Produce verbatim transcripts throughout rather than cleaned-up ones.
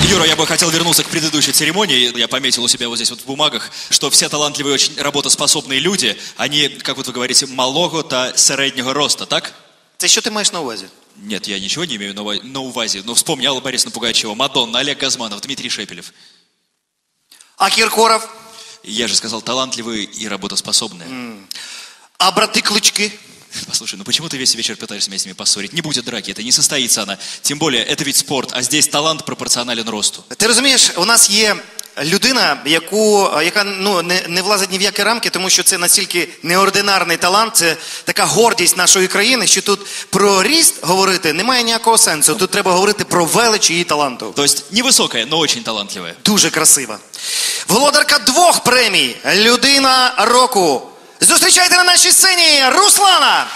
Юра, я бы хотел вернуться к предыдущей церемонии. Я пометил у себя вот здесь вот в бумагах, что все талантливые, очень работоспособные люди, они, как вот вы говорите, малого та среднего роста, так? Це що ти маєш на увазі? Нет, я ничего не имею на увазе. Но вспомни Алла Борисовна Пугачева, Мадонна, Олег Газманов, Дмитрий Шепелев. А Кіркоров? Я же сказал, талантливые и работоспособные. Mm. А браты Клычки? Послушай, ну почему ты весь вечер пытаешься меня с ними поссорить? Не будет драки, это не состоится она. Тем более, это ведь спорт, а здесь талант пропорционален росту. Ти розумієш, у нас є людина, яку, яка ну, не, не влазить ні в які рамки, тому що це настільки неординарний талант, це така гордість нашої країни, що тут про ріст говорити немає ніякого сенсу. Тут треба говорити про велич її таланту. То есть невысокая, но очень талантливая. Дуже красива. Володарка двох премій «Людина року». Зустрічайте на нашій сцені Руслана!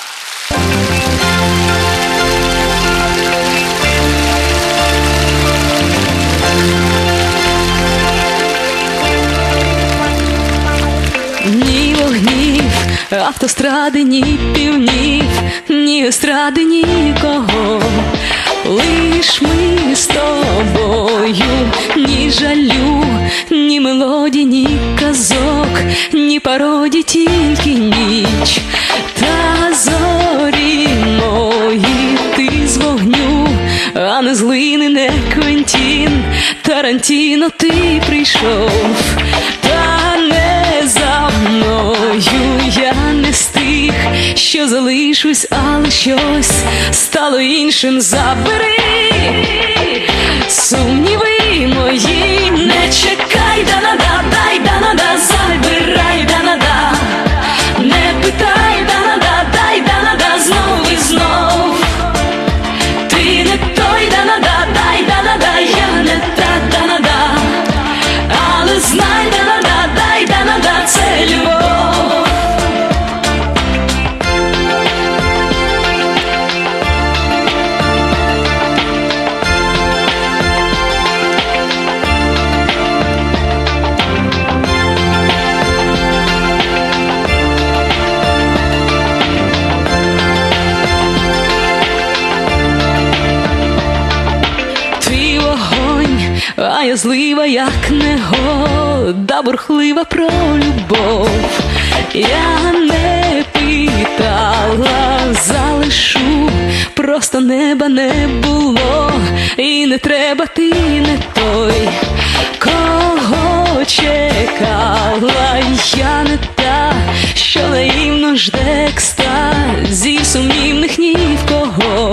Ні вогнів, автостради, ні півнів, ні естради, нікого. Лиш ми з тобою, ні жалю, ні мелодій, ні казок, ні пародій, тільки ніч. Та зорі мої, ти з вогню, а не з глини, не Квентін Тарантіно, ти прийшов, та не за мною, я не з тих, що залишусь, але щось стало іншим. Забери сумніви мої, не чекай, да-на-да, дай, да-на-да, забирай, да-на-да, не питай, да-на-да, дай, да-на-да, знов і знов. Ти не той, да-на-да, дай, да-на-да, я не та, да-на-да, але знай, да-на-да, дай, да-на-да, це любов. А я злива, як негода, бурхлива про любов. Я не питала, залишу, просто неба не було. І не треба, ти не той, кого чекала. Я не та, що наївно жде екстазів сумнівних ні в кого.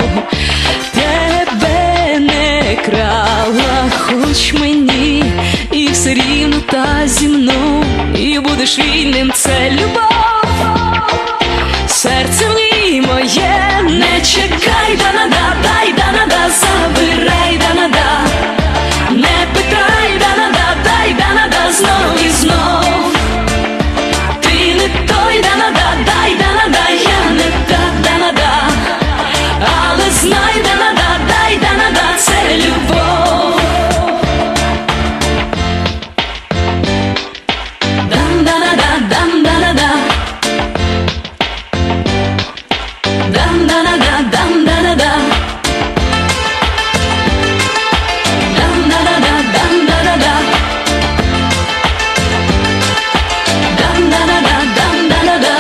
Тебе не крала, хоч мені, і все рівно та зі мною, і будеш вільним, це любов. Серце в ній моє, не чекай, да-на-да, дай, да-на-да, забирай, да-на-да, не питай, да-на-да, дай, да-на-да, знов і знов. Ти не той, да-на-да, дай, да-на-да, я не та, да-на-да, але знай, да-на-да, дай, да-на-да, це любов. Дам-да-на-да, дам-да-на-да, дам-да-на-да, дам-да-на-да, дам-да-на-да, дам-да-на-да, дам-да-на-да, дам-да-на-да.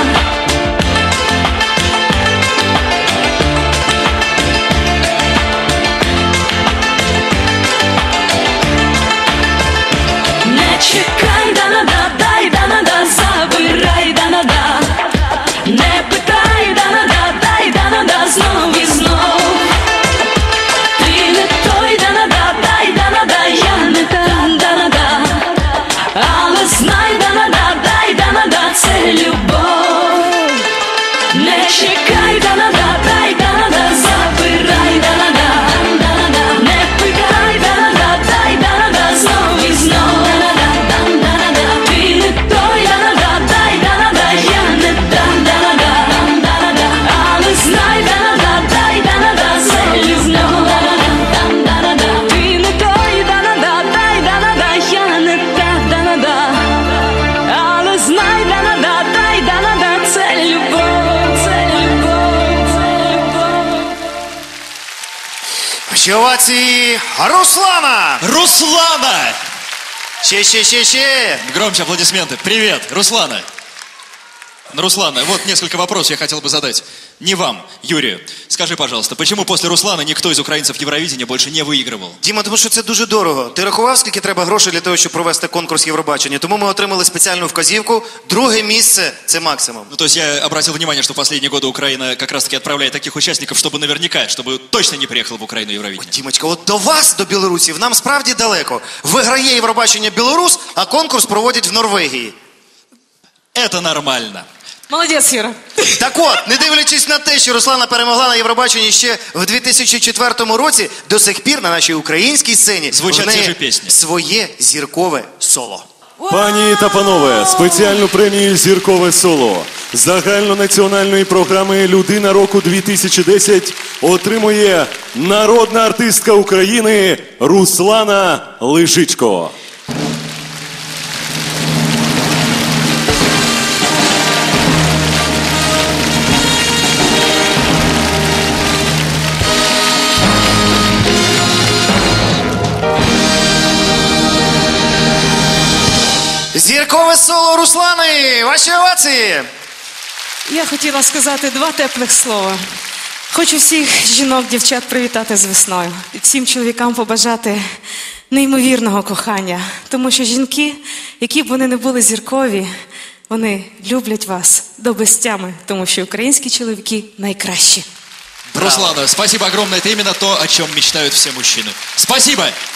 Не чекай, да-на-да, дай, да-на-да, забирай, да-на-да, не питай, да-на-да, дай, да-на-да, знов і знов. Ти не той, да-на-да, дай, да-на-да, я не та, да-на-да, але знай, да-на-да, дай, да-на-да, це любов. Не чекай, да-на-да, дай, да-на-да, забирай, да-на-да, не питай, да-на-да, дай, да-на-да, знов і знов. Ти не той, да-на-да, дай, да-на-да, я не та, да-на-да, але знай, да-на-да, дай, да-на-да, це любов. Ти не той, да-на-да, дай, да-на-да, я не та, да-на-да, але знай, да-на-да, дай, да-на-да, це любов, це любов, це любов. Овації Руслана! Руслан! Руслана! Ще, ще, ще, ще. Громче аплодисменты. Привет, Руслана. Руслана, вот несколько вопросов я хотел бы задать. Не вам, Юрию. Скажи, пожалуйста, почему после Руслана никто из украинцев Евровидения больше не выигрывал? Діма, тому що це дуже дорого. Ти рахував, скільки треба грошей для того, щоб провести конкурс Євробачення? Тому ми отримали спеціальну вказівку. Друге місце – це максимум. Ну, то есть я обратил внимание, что в последние годы Украина как раз-таки отправляет таких участников, чтобы наверняка, чтобы точно не приехал в Украину Евровидение. Дімочка, от до вас, до білорусів, нам справді далеко. Виграє Євробачення білорус, а конкурс проводять в Норвегії. Это нормально. Молодець, Юра. Так от, не дивлячись на те, що Руслана перемогла на Євробаченні ще в дві тисячі четвертому році, до сих пір на нашій українській сцені Звучать в неї ті ж пісні. своє зіркове соло. Пані та панове, спеціальну премію «Зіркове соло» загальнонаціональної програми «Людина року дві тисячі десять» отримує народна артистка України Руслана Лишичко. Зіркове соло Руслани! Ваші овації! Я хотіла сказати два теплих слова. Хочу всіх жінок, дівчат привітати з весною. І всім чоловікам побажати неймовірного кохання. Тому що жінки, які б вони не були зіркові, вони люблять вас до безтями. Тому що українські чоловіки найкращі. Руслана, спасибо огромное. Это именно то, о чем мечтают все мужчины. Спасибо!